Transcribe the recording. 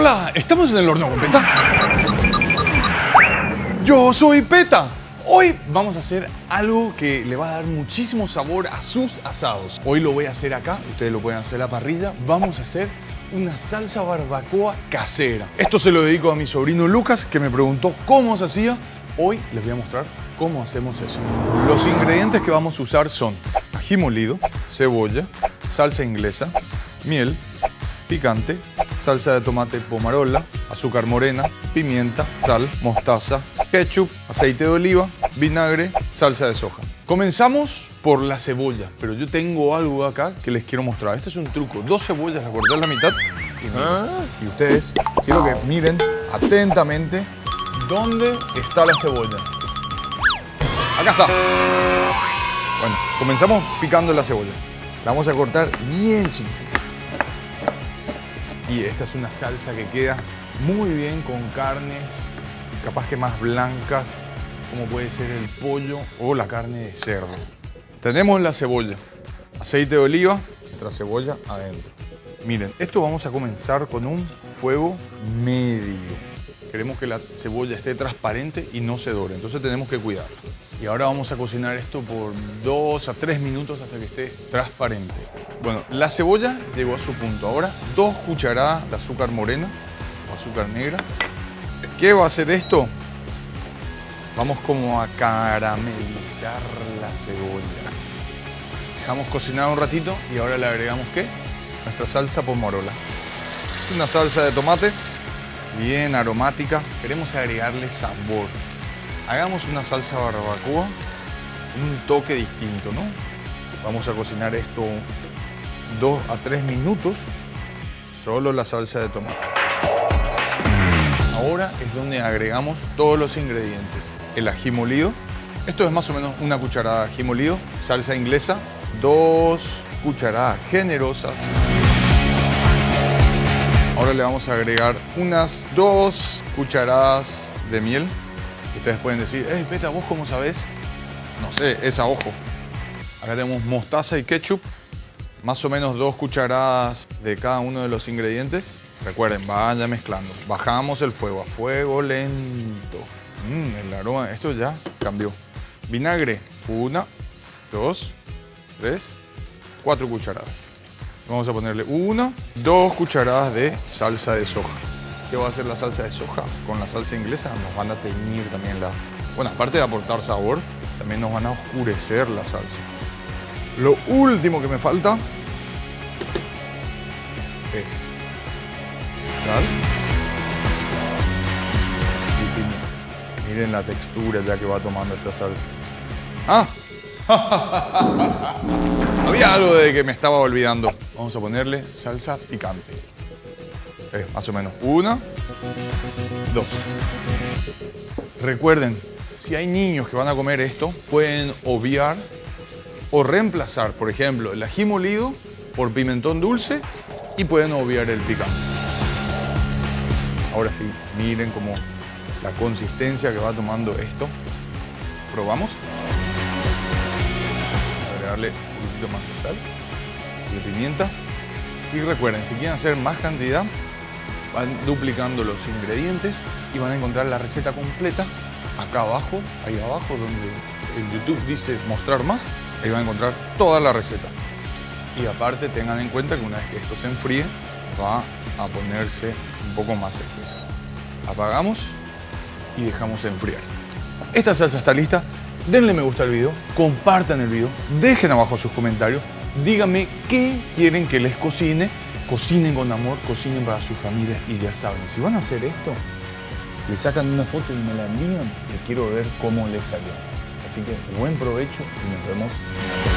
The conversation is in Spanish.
Hola, estamos en el horno con Peta. Yo soy Peta. Hoy vamos a hacer algo que le va a dar muchísimo sabor a sus asados. Hoy lo voy a hacer acá, ustedes lo pueden hacer a la parrilla. Vamos a hacer una salsa barbacoa casera. Esto se lo dedico a mi sobrino Lucas, que me preguntó cómo se hacía. Hoy les voy a mostrar cómo hacemos eso. Los ingredientes que vamos a usar son ají molido, cebolla, salsa inglesa, miel, picante, salsa de tomate pomarola, azúcar morena, pimienta, sal, mostaza, ketchup, aceite de oliva, vinagre, salsa de soja. Comenzamos por la cebolla, pero yo tengo algo acá que les quiero mostrar. Este es un truco. 2 cebollas las corté a la mitad y ustedes quiero que miren atentamente dónde está la cebolla. Acá está. Bueno, comenzamos picando la cebolla. La vamos a cortar bien chiquitita. Y esta es una salsa que queda muy bien con carnes, capaz que más blancas, como puede ser el pollo o la carne de cerdo. Tenemos la cebolla, aceite de oliva, nuestra cebolla adentro. Miren, esto vamos a comenzar con un fuego medio. Queremos que la cebolla esté transparente y no se dore, entonces tenemos que cuidarla. Y ahora vamos a cocinar esto por 2 a 3 minutos hasta que esté transparente. Bueno, la cebolla llegó a su punto. Ahora 2 cucharadas de azúcar morena o azúcar negra. ¿Qué va a hacer esto? Vamos como a caramelizar la cebolla. Dejamos cocinar un ratito y ahora le agregamos ¿qué? Nuestra salsa pomarola. Una salsa de tomate bien aromática. Queremos agregarle sabor. Hagamos una salsa barbacoa, un toque distinto, ¿no? Vamos a cocinar esto 2 a 3 minutos, solo la salsa de tomate. Ahora es donde agregamos todos los ingredientes. El ají molido, esto es más o menos una cucharada de ají molido, salsa inglesa, 2 cucharadas generosas. Ahora le vamos a agregar unas 2 cucharadas de miel. Ustedes pueden decir, hey Peta, ¿vos cómo sabés? No sé, es a ojo. Acá tenemos mostaza y ketchup, más o menos 2 cucharadas de cada uno de los ingredientes. Recuerden, vaya mezclando. Bajamos el fuego a fuego lento. El aroma, esto ya cambió. Vinagre, 1, 2, 3, 4 cucharadas. Vamos a ponerle 1, 2 cucharadas de salsa de soja. ¿Qué va a hacer la salsa de soja? Con la salsa inglesa nos van a teñir también la... Bueno, aparte de aportar sabor, también nos van a oscurecer la salsa. Lo último que me falta es sal y pimienta. Miren la textura ya que va tomando esta salsa. ¡Ah! Había algo de que me estaba olvidando. Vamos a ponerle salsa picante. Más o menos 1, 2. Recuerden, si hay niños que van a comer esto, pueden obviar o reemplazar, por ejemplo, el ají molido por pimentón dulce y pueden obviar el picante. Ahora sí, miren como la consistencia que va tomando esto. ¿Probamos? Agregarle un poquito más de sal y de pimienta. Y recuerden, si quieren hacer más cantidad, van duplicando los ingredientes y van a encontrar la receta completa acá abajo, ahí abajo donde en YouTube dice mostrar más, ahí van a encontrar toda la receta. Y aparte tengan en cuenta que una vez que esto se enfríe va a ponerse un poco más espeso. Apagamos y dejamos enfriar. Esta salsa está lista. Denle me gusta al video, compartan el video, dejen abajo sus comentarios, díganme qué quieren que les cocine. Cocinen con amor, cocinen para su familia y ya saben, si van a hacer esto, le sacan una foto y me la envían, que quiero ver cómo les salió. Así que buen provecho y nos vemos.